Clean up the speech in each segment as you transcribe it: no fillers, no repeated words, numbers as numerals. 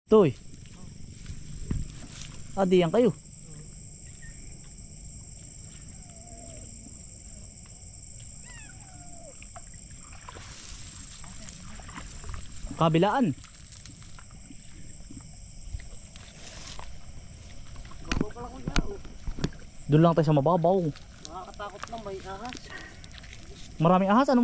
Toy. Diyan kayo. Kabilaan. Doon lang tayo sa mababaw. Nakakatakot lang, may ahas. Maraming ahas, anong?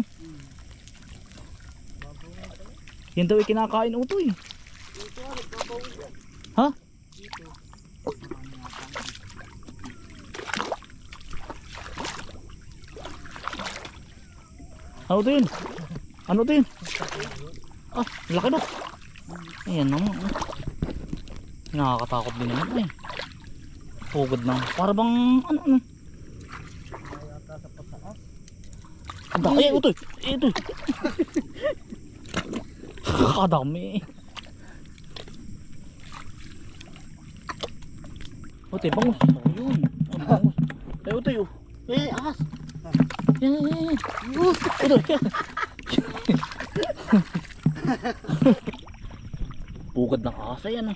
Yan daw ay kinakain utoy. Dito nga, nagbabaw yan. Ha? Dito. Ano to yun? Ano to yun? Laki ba? Ayan naman. Nakakatakot din naman eh. Pugod na. Para bang ano. Mayata sa pataas. Ay, ito. Ito. Kadami. Ote, bangus. Ayun. Bangus. Ay, ito yun. Ahas. Yan. Ito. Pugod ng ahas. Ayan.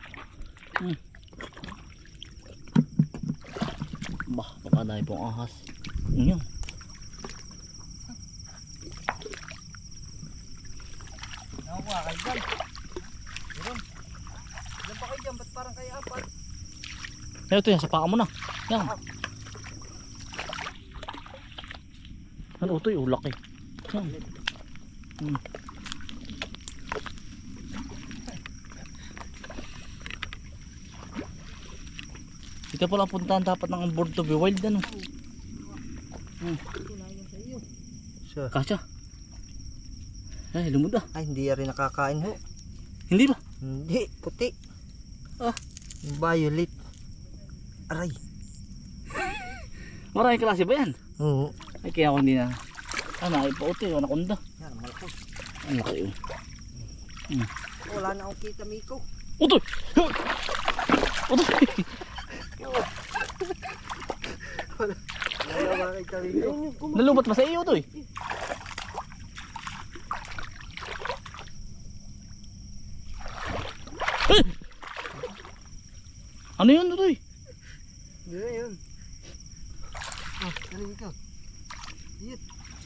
Baka dahil pong ahas. Yan. Nakuha kayo dyan. Meron. Ilan pa kayo dyan? Ba't parang kayo apat? Ay, ito yan. Sa paa mo na. Yan. Ano ito yung laki. Yan. Ito pala puntahan dapat ng Born to be Wild ano. Sure. Kasya. Ay, lumod ah. Ay, hindi rin nakakain ho. Hindi ba? Hindi, puti. Violet. Aray. Maraming klase ba yan? Oo. Ay, kaya ako hindi na. Ay pauti, anaconda. Yan, malaki. Ang laki yun. Wala na akong kita, Miko. Utoy! Utoy! Wala ba kita, Miko? Nalubat pa sa iyo, Utoy. Ay! Ano yun, Utoy? Hindi na yun. Dali, Miko. Hiyit.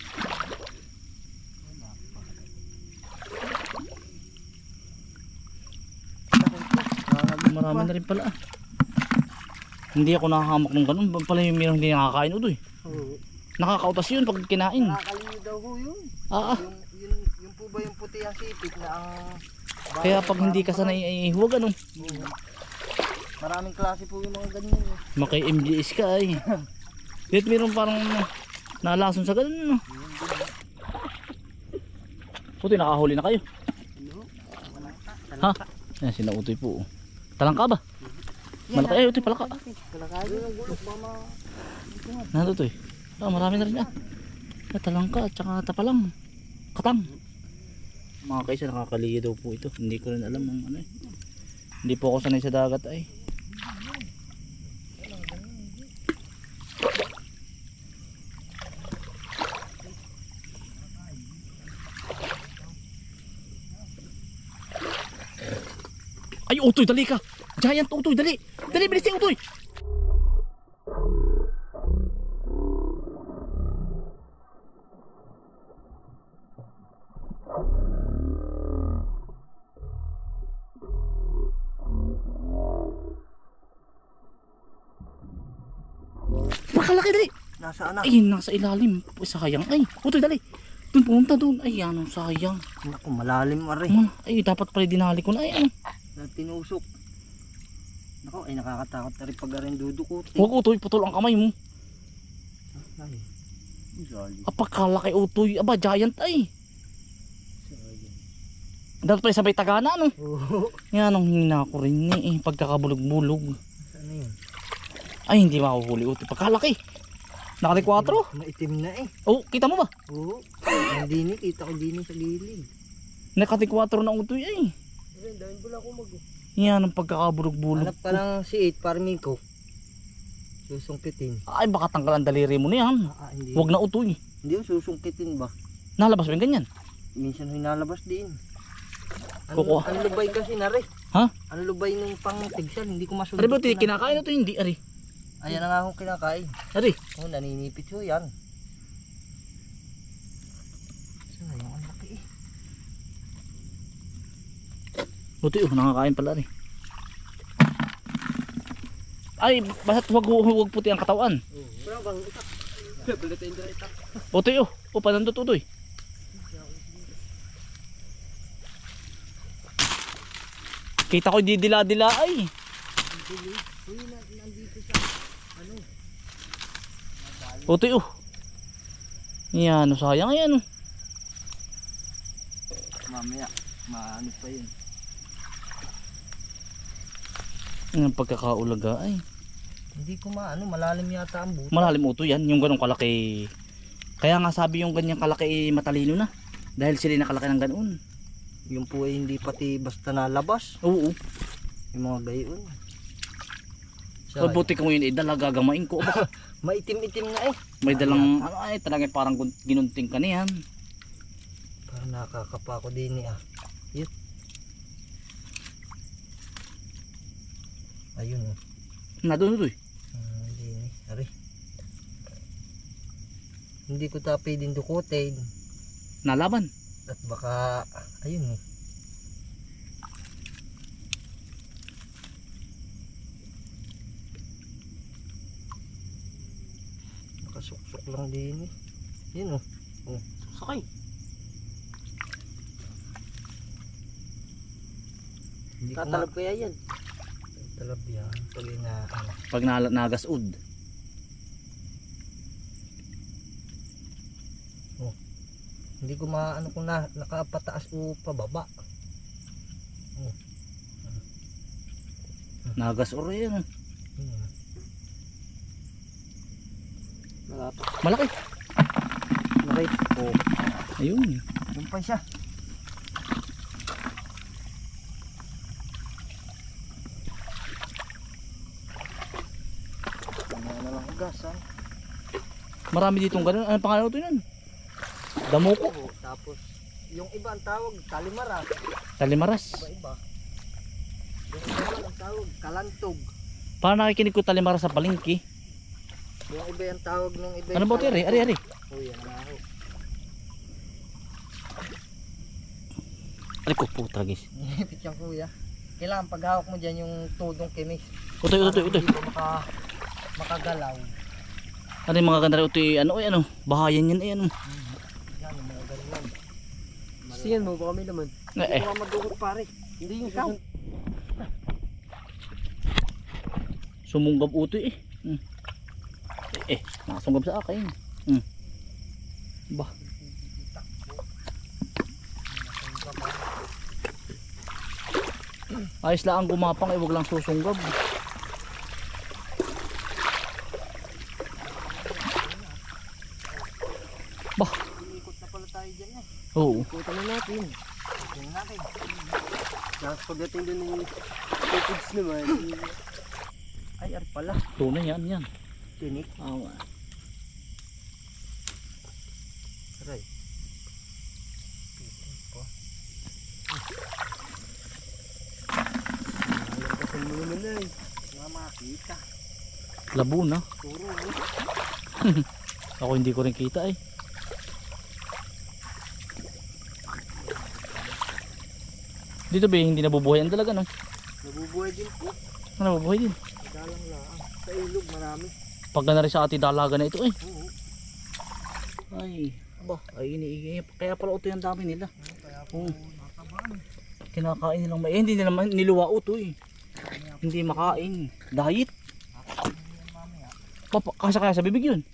Marami na rin pala ah. Hindi ako nakahamak ng ganun. Pala yung mayroong hindi nakakain, Utoy. Oo. Nakakautas yun pag kinain. Nakakalimutan daw ho yun. Yung po ba yung puti ang sipit na ang... Kaya pag hindi ka sanay ay huwag ano. Maraming klase po yung mga ganyan. Makay MGS ka ay. Dito mayroon parang nalason sa ganun. No? Puti, nakahuli na kayo. Ha? Ayan, sina Utoy po. Talangka ba? Malaki ay Utoy, palaka. Talangka yung gulok, mama. Nandito Utoy. Marami na rin ah. Talangka at saka tapalang. Katang. Mga kaisa, nakakaliya daw po ito. Hindi ko rin alam ang ano eh. Hindi po ako sanay sa dagat ay. Ay, Utoy, dali ka. Giant Utoy, dali. Dali, bilis yung Utoy. Nakalaki, dali. Nasaan na? Ay, nasa ilalim. Sayang. Ay, Utoy, dali. Doon, pumunta doon. Ay, ano, sayang. Naku, malalim mare. Ay, dapat pala dinali ko na. Ay, ano. Na tinusok. Naku, ay nakakatakot na rin pag rin dudukot. Huwag Utoy, putol ang kamay mo. Ay, jolly. Apakalaki Utoy. Aba, giant ay. Sayang. Dapat pala sabay tagana, ano. Oo. Yan ang hina ko rin eh. Pagkakabulog-bulog. Saan na yun? Ay, hindi makuhuli Utoy. Pagkalaki. Nakati 4. Maitim na eh. Oh, kita mo ba? Oo. Hindi ni, kita ko din sa gilid. Nakati 4 na Utoy ay. Ayun, dahil pala ako mag... Yan ang pagkakabulog-bulog. Hanap pa lang si 8 para Miko. Susungkitin. Ay, baka tanggal ang daliri mo na yan. Hindi. Huwag na Utoy. Hindi yung susungkitin ba? Nalabas ba yung ganyan? Minsan hinalabas din. Kukuha. Ang lubay kasi na rin. Ha? Ang lubay nung pang tigsal, hindi ko masundot. Ari ba ito kinakain ito hindi ari? Ayan na nga akong kinakain. Ari. Oh, naninipit ko yan. Sayang, ang laki eh. Buti nakakain pala ari. Ay, basta't huwag puti ang katawan. Pero bang itak. Balitain dyan itak. Buti panandot utoy. Kita ko didila-dila ay. Nandito sa ano. Buti yan, sayang yan. Mamaya, maano pa yun. Ang pagkakaulaga ay. Hindi ko maano, malalim yata ang buto. Malalim uto yan, yung ganong kalaki. Kaya nga sabi yung ganyang kalaki matalino na. Dahil sila nakalaki ng ganoon. Yung po ay hindi pati basta nalabas. Oo. Yung mga gayon. So, buti ko yun dalagagamain ko. Baka Maitim-itim na eh. may dalang ano ay talagang parang ginunting ka niyan. Parang nakakapa ko din eh ah. Yun. Ayun oh. Nadun ito Hindi eh. Ari. Hindi ko tapi din dukutin. nalaban. At baka ayun eh. Nakasuksok lang din eh. Yun oh. Sakay. Hindi ko Tatalab kaya yan. talab yan. Pag ina ano. Pag nagasud. Hindi ko maano kung nakapataas o pababa. Nagasur yan. Yun. Malapak. Malaki. Malaki. Oh, Ayun. yun pa siya. Ano na lang ugasan. Marami ditong ganun. Ano pangalan ito yun? Damuko. Oo, tapos yung iba ang tawag kalimara. Talimaras. Iba-iba. Yung iba ang tawag kalantog. Parang nakikinig ko talimaras sa palengke. Yung iba ang tawag ng iba. Ano ba ito? Ari. Oh, yan na ako. Ari ko po tragis. Nipit yung kuya. Kailangan paghawak mo dyan yung tudong kimis. Utoy. Hindi ko makagalaw. Ano yung mga ganda rin utoy? Ano? Bahayan yan ay ano. Yan, yung mga ganyan. Siyan mo, baka may laman. Eh. Baka madukot pare. Hindi yung ikaw. Sumunggab utoy eh. Nakasunggab sa akin. Bah. Ayos lang ang gumapang eh, wag lang susunggab. Bah. Ikot na pala tayo dyan eh. Oo. Kuta na natin. Tingnan natin. Tapos pagdating doon ng footage naman, Ay, ar pala. Tunay yan. Tinik. Aray. Pitin po. nalampasan mo naman na eh. Nga makita. Labo na. Puro. Ako hindi ko rin kita eh. Dito ba hindi nabubuhay ang dalaga no? Nabubuhay din po. Nabubuhay din. Dalang lang. Sa ilog marami. Pag na rin sa ati dalaga na ito eh. Oo. Ay, iniigay. Kaya pala ito yung dami nila. Kaya po natabaan. Kinakain nilang hindi nila niluwa ito eh. Hindi makain. Diet. Mamaya. Kaya sa bibig yun.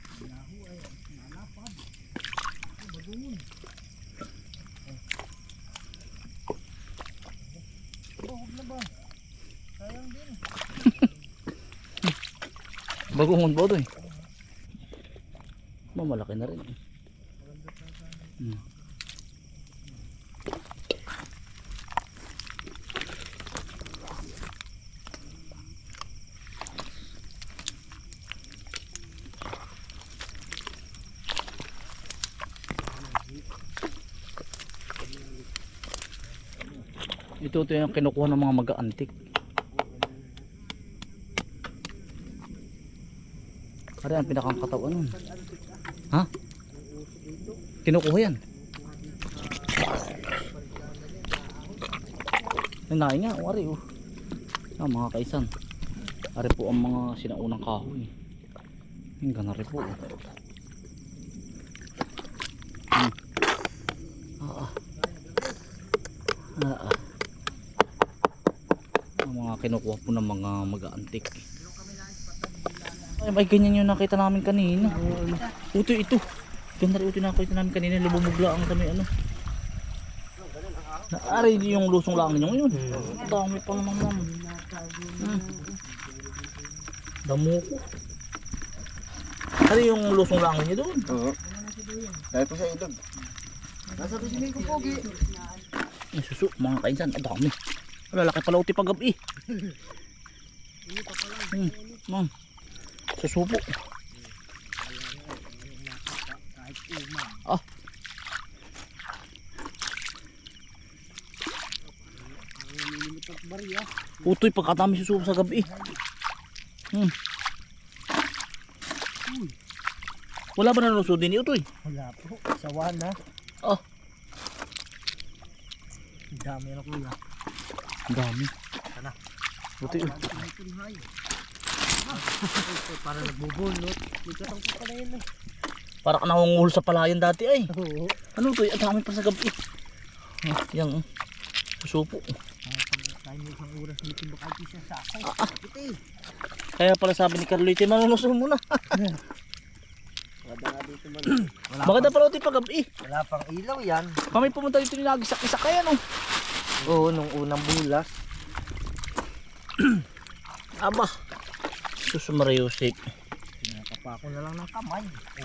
Huwag na ba? Sayang din. Bagungon ba ito eh. Malaki na rin. Ito yung kinukuha ng mga mag-aantik. Ari ang pinakang katawan nun. Ha? Kinukuha yan. Nanay nga, ari oh. Mga kaisan. Ari po ang mga sinaunang kahoy. Hingga na rin po. Ang mga kinukuha po ng mga mag-aantik. Ay, may ganyan yung nakita namin kanina. Utoy ito. Ganda rin ito nakita namin kanina. Lumumugla ang kami ano. Naari yung lusong lang ninyo ngayon. Dami pa naman naman. Damo ko. Ano yung lusong lang ninyo doon? Oo. Dahil po sa ilog. Nasa doon ko pogi. Ay, susu, mga kainsan. Ang dami. Lalaki pala uti pag-gabi. Man. Susupo. Ah. Utoy pagkatami susupo sa gabi. Wala ba nalusod din Utoy? Wala po. Sawan na. Oh. Ang dami na kuya. Ang dami. Sana. Utoy. Para nagbubulot. Ikatang po pala yun eh. Para ka nangunguhol sa palayan dati ay. Oo. Ano Utoy? Ang dami pa sa gabi. Yan. Susupo. Tayo mo isang oras dito baka ito siya sa akin. Kaya pala sabi ni Carlito, manunuso muna. Wala nga dito man. Maganda pala utoy pag-gabi. Wala pang ilaw yan. Kami pumunta dito nilagisak-isak kaya no. Oo, nung unang bulas. Aba. Susumariusik. Pinakapa ko na lang ng kamay.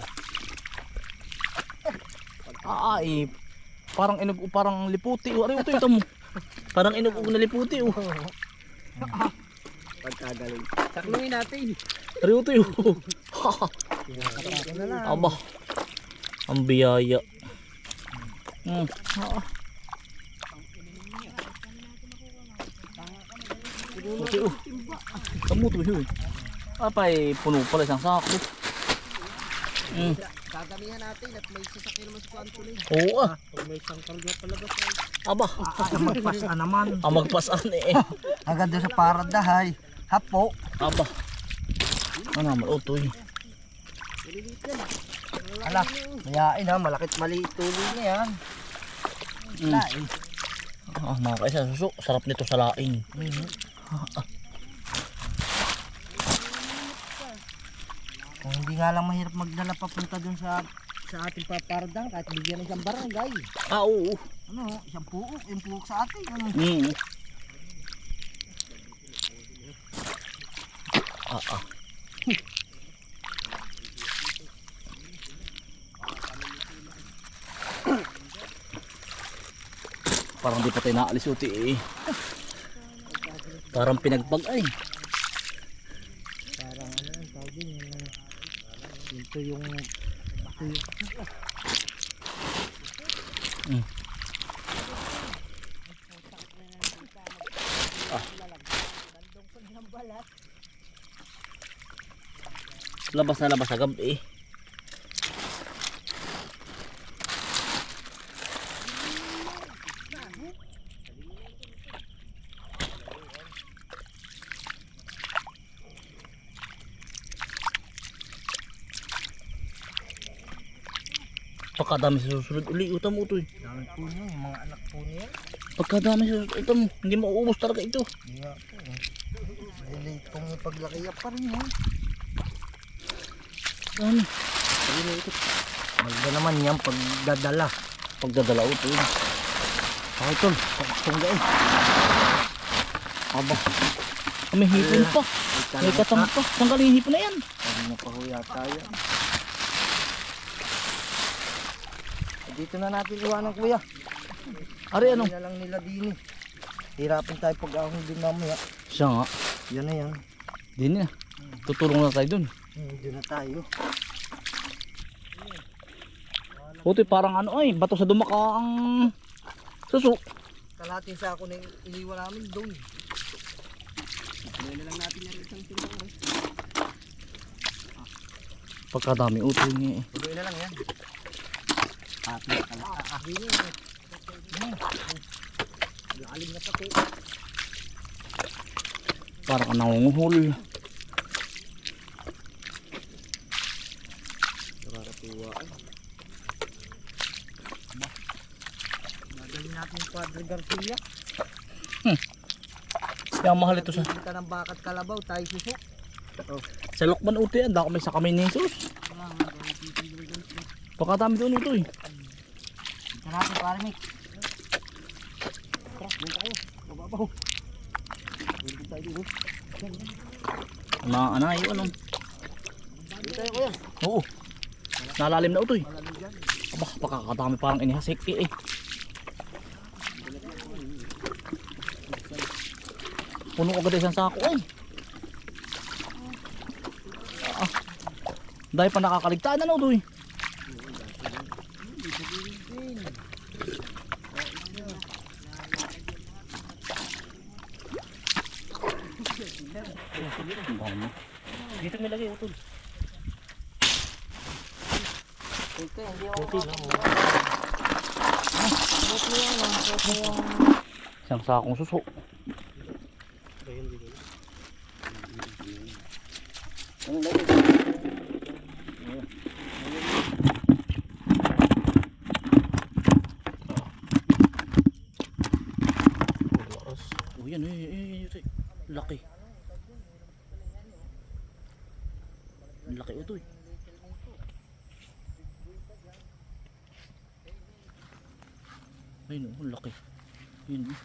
Ay. Parang inog parang liputi. Ari utoy ito mo. Parang inog na liputi oh. Pagkagaling. Saklungin natin. Ari utoy. Pinakapa ko na lang. Aba. Ang biyaya. Utoy oh. Kamu to yun. Apay puno pala isang sako. Dadamihan natin at may sasakyan naman sa kuwanto na yun. Oo ah. Pag may isang karga palabas ay. Aba. Magpasa naman. Ang magpasan eh. Agad doon sa paradahay. Hapo. Aba. Ano naman utoy. Ala, mayain ha. Malakit maliit tuloy na yan. Lain. Mga kaisa, suso. Sarap nito sa laing. Kung hindi nga lang mahirap magdala papunta dun sa ating paparadang kahit bigyan ng isang barangay. Oo. Ano, isang puok, yung puok sa atin. Ano? Parang di pa tayo naalis uti eh. Parang pinagbag ay. Parang ano ang tawag din ito yung Labas na labas sa gabi eh. Pagkadami sa susunod uli, utam mo ito eh. dami po niyo, yung mga anak po niya. Pagkadami sa susunod, utam mo. Hindi mauubos talaga ito. Hindi nga po. Delete kong paglaki pa rin yun. Dami. Magda naman yan pagdadala. Pagdadala ito eh. Ay tol, pakakungga eh. Aba. May hipon pa. May katang pa. Saan galing yung hipon na yan? Hindi na pa ho yata yan. Dito na natin iwanan kuya. Ari ano? Hindi na lang nila din eh. Hirapin tayo pag-ahong din mamaya. Siya nga. Yan na yan. Di na. Tutulong na tayo dun. Diyan na tayo. Puti parang ano ay, bato sa dumaka ang suso. kalahating sako na iniwan namin doon. Tuloy na lang natin yan isang tindahan. Pagkadami utoy niya eh. Tuloy na lang yan. Pati pala. Hindi niya. Lalim na pati. Parang ka nangunguhol. Nakakatuwa. Dadalhin natin yung Padre Garcia. Kaya mahal ito sa... Kita ng bakat kalabaw, tayo suso. Sa Lokban utoy, ang dako may sa kami ni Jesus. Pagkadami doon utoy. Kita natin pare Mick. Tara, doon tayo. Mababaw. Doon tayo dito. Anayo ano. Doon tayo kuya. Oo. Nalalim na utoy. Malalim dyan. Aba, pagkakadami parang inihasik eh. Puno agad isang sako ay. Dahil pa nakakaligtaan ano utoy. Dito may lagay utol. Ito, hindi ako Puti lang. Ito yung Isang sakong suso. Ang lagi. Oh yan eh. Laki. Laki utoy. Ayun oh, laki. Yun oh.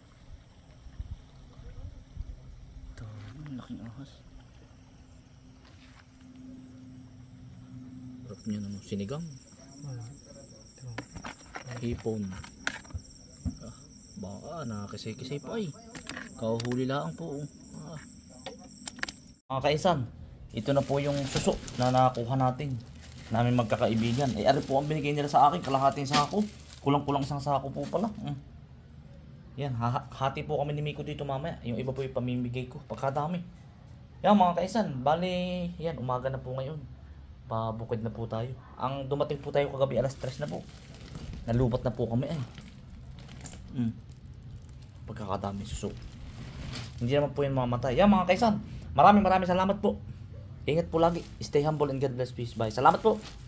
Ito, laking ahas. Sarap niya naman, sinigang. Hipon. Baka nakakisay-kisay pa ay. Kauhuli lang po. Mga kaisan, ito na po yung suso na nakuha natin. Namin magkakaibigan. Eh, ari po ang binigay nila sa akin, kalahating sako. Kulang-kulang isang sako po pala. Yan, hati po kami ni Miko dito mamaya. Yung iba po yung pamimigay ko. Pagkadami. Yan mga kaisan, bali, yan, umaga na po ngayon. Pabukid na po tayo. Ang dumating po tayo kagabi alas 3 na po. Nalubat na po kami ay. Pagkakadami suso. Hindi naman po yung mamatay. Yan mga kaisan, maraming salamat po. Ingat po lagi. Stay humble and God bless. Peace. Bye. Salamat po.